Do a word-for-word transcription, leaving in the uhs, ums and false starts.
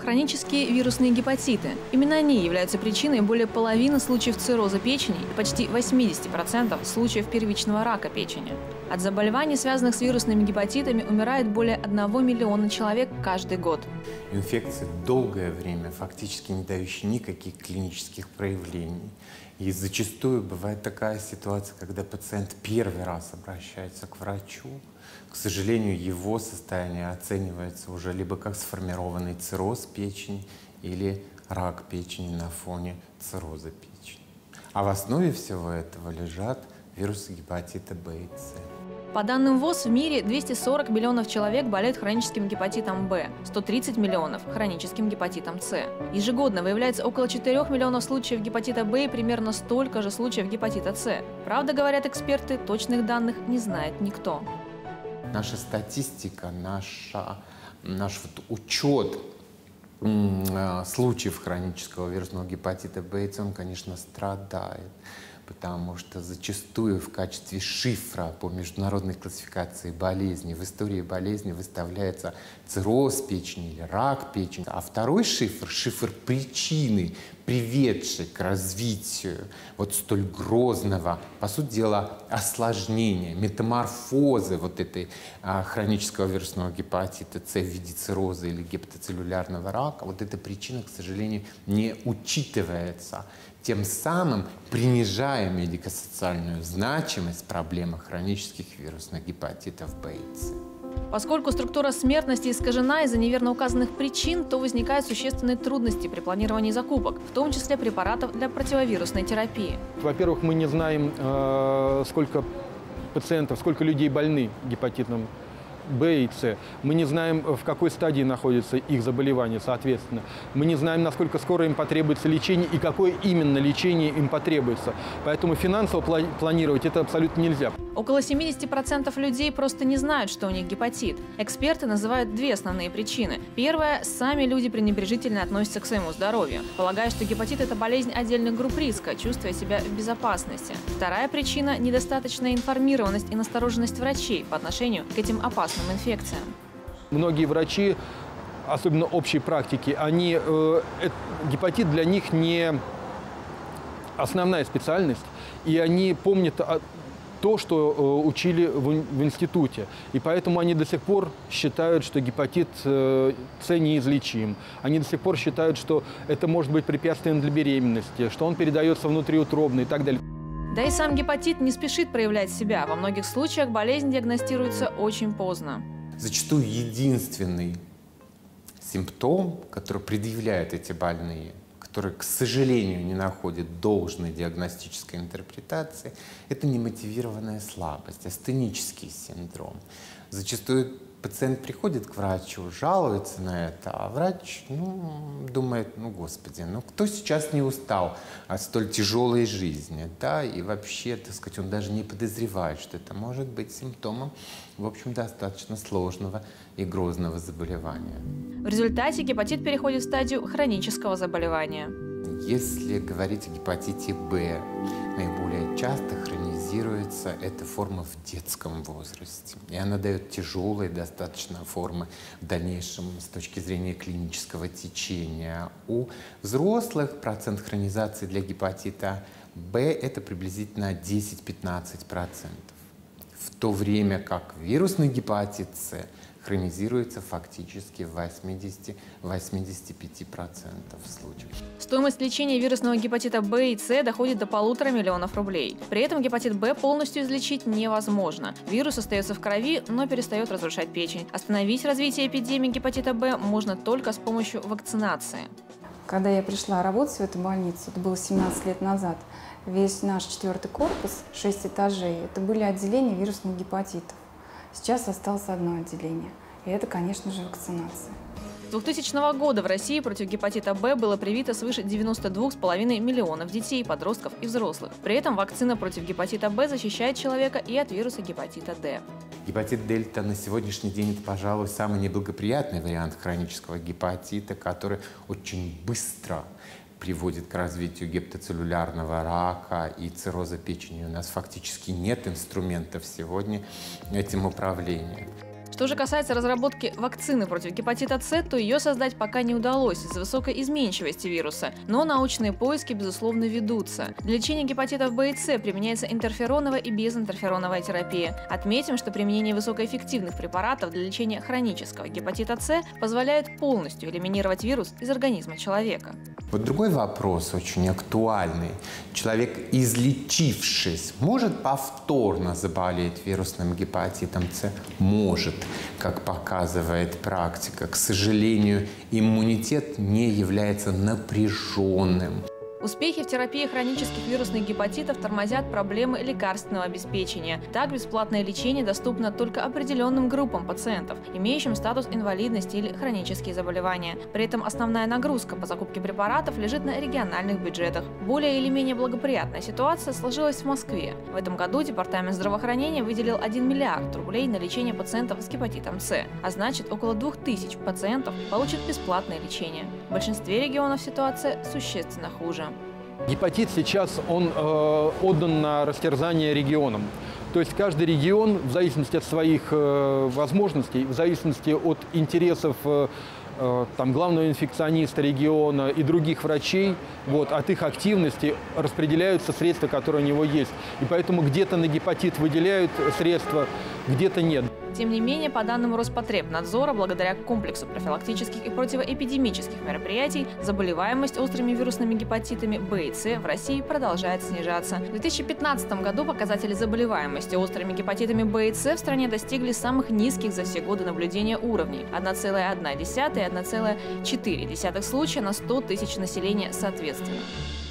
Хронические вирусные гепатиты. Именно они являются причиной более половины случаев цирроза печени и почти восьмидесяти процентов случаев первичного рака печени. От заболеваний, связанных с вирусными гепатитами, умирает более одного миллиона человек каждый год. Инфекция долгое время фактически не дающая никаких клинических проявлений. И зачастую бывает такая ситуация, когда пациент первый раз обращается к врачу. К сожалению, его состояние оценивается уже либо как сформированный цирроз печени или рак печени на фоне цирроза печени. А в основе всего этого лежат вирусы гепатита Б и С. По данным ВОЗ, в мире двести сорок миллионов человек болеют хроническим гепатитом Б, сто тридцать миллионов – хроническим гепатитом С. Ежегодно выявляется около четырёх миллионов случаев гепатита Б и примерно столько же случаев гепатита С. Правда, говорят эксперты, точных данных не знает никто. Наша статистика, наша, наш вот учет случаев хронического вирусного гепатита Б и С, он, конечно, страдает, потому что зачастую в качестве шифра по международной классификации болезней в истории болезни выставляется цирроз печени или рак печени. А второй шифр, шифр причины, приведшей к развитию вот столь грозного, по сути дела, осложнения, метаморфозы вот этой а, хронического вирусного гепатита С в виде цирроза или гепатоцеллюлярного рака, вот эта причина, к сожалению, не учитывается. Тем самым принижая медико-социальную значимость проблемы хронических вирусных гепатитов Б и С. Поскольку структура смертности искажена из-за неверно указанных причин, то возникают существенные трудности при планировании закупок, в том числе препаратов для противовирусной терапии. Во-первых, мы не знаем, сколько пациентов, сколько людей больны гепатитом Б и С. Мы не знаем, в какой стадии находится их заболевание, соответственно. Мы не знаем, насколько скоро им потребуется лечение и какое именно лечение им потребуется. Поэтому финансово планировать это абсолютно нельзя. Около семидесяти процентов людей просто не знают, что у них гепатит. Эксперты называют две основные причины. Первая – сами люди пренебрежительно относятся к своему здоровью, полагая, что гепатит – это болезнь отдельных групп риска, чувствуя себя в безопасности. Вторая причина – недостаточная информированность и настороженность врачей по отношению к этим опасным инфекциям. Многие врачи, особенно общей практики, они, э, гепатит для них не основная специальность, и они помнят о то, что э, учили в, в институте. И поэтому они до сих пор считают, что гепатит э, С неизлечим. Они до сих пор считают, что это может быть препятствием для беременности, что он передается внутриутробно и так далее. Да и сам гепатит не спешит проявлять себя. Во многих случаях болезнь диагностируется очень поздно. Зачастую единственный симптом, который предъявляют эти больные, которые, к сожалению, не находят должной диагностической интерпретации, это немотивированная слабость, астенический синдром. Зачастую пациент приходит к врачу, жалуется на это, а врач ну, думает, ну, господи, ну кто сейчас не устал от столь тяжелой жизни, да, и вообще, так сказать, он даже не подозревает, что это может быть симптомом, в общем, достаточно сложного и грозного заболевания. В результате гепатит переходит в стадию хронического заболевания. Если говорить о гепатите Б, наиболее часто хронизируется эта форма в детском возрасте. И она дает тяжелые достаточно формы в дальнейшем с точки зрения клинического течения. У взрослых процент хронизации для гепатита Б это приблизительно десять-пятнадцать процентов. В то время как вирусный гепатит С хронизируется фактически в восьмидесяти-восьмидесяти пяти процентах случаев. Стоимость лечения вирусного гепатита Б и С доходит до полутора миллионов рублей. При этом гепатит Б полностью излечить невозможно. Вирус остается в крови, но перестает разрушать печень. Остановить развитие эпидемии гепатита Б можно только с помощью вакцинации. Когда я пришла работать в эту больницу, это было семнадцать лет назад, весь наш четвертый корпус, шесть этажей, это были отделения вирусных гепатитов. Сейчас осталось одно отделение, и это, конечно же, вакцинация. С двухтысячного года в России против гепатита Б было привито свыше девяноста двух с половиной миллионов детей, подростков и взрослых. При этом вакцина против гепатита Б защищает человека и от вируса гепатита Д. Гепатит дельта на сегодняшний день это, пожалуй, самый неблагоприятный вариант хронического гепатита, который очень быстро приводит к развитию гепатоцеллюлярного рака и цирроза печени. У нас фактически нет инструментов сегодня этим управления. Что же касается разработки вакцины против гепатита С, то ее создать пока не удалось из-за высокой изменчивости вируса, но научные поиски, безусловно, ведутся. Для лечения гепатитов Б и С применяется интерфероновая и безинтерфероновая терапия. Отметим, что применение высокоэффективных препаратов для лечения хронического гепатита С позволяет полностью элиминировать вирус из организма человека. Вот другой вопрос, очень актуальный. Человек, излечившись, может повторно заболеть вирусным гепатитом С? Может, как показывает практика. К сожалению, иммунитет не является напряженным. Успехи в терапии хронических вирусных гепатитов тормозят проблемы лекарственного обеспечения. Так, бесплатное лечение доступно только определенным группам пациентов, имеющим статус инвалидности или хронические заболевания. При этом основная нагрузка по закупке препаратов лежит на региональных бюджетах. Более или менее благоприятная ситуация сложилась в Москве. В этом году Департамент здравоохранения выделил один миллиард рублей на лечение пациентов с гепатитом С, а значит, около двух тысяч пациентов получат бесплатное лечение. В большинстве регионов ситуация существенно хуже. Гепатит сейчас он э, отдан на растерзание регионам. То есть каждый регион, в зависимости от своих э, возможностей, в зависимости от интересов э, э, там, главного инфекциониста региона и других врачей, вот, от их активности распределяются средства, которые у него есть. И поэтому где-то на гепатит выделяют средства, где-то нет. Тем не менее, по данным Роспотребнадзора, благодаря комплексу профилактических и противоэпидемических мероприятий, заболеваемость острыми вирусными гепатитами Б и С в России продолжает снижаться. В две тысячи пятнадцатом году показатели заболеваемости острыми гепатитами Б и С в стране достигли самых низких за все годы наблюдения уровней – одна целая одна десятая и одна целая четыре десятых случая на сто тысяч населения соответственно.